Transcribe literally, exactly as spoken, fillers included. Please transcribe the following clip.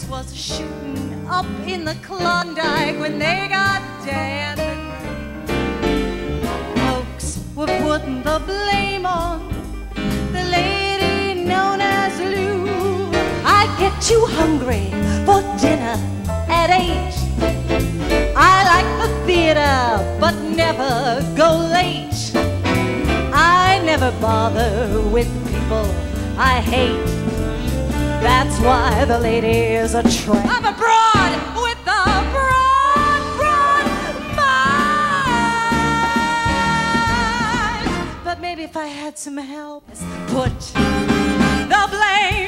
folks was shooting up in the Klondike when they got Dan McGrew. Folks were putting the blame on the lady known as Lou. I get too hungry for dinner at eight. I like the theater, but never go late. I never bother with people I hate. That's why the lady is a tramp. I'm a broad with a broad, broad mind. But maybe if I had some help, put the blame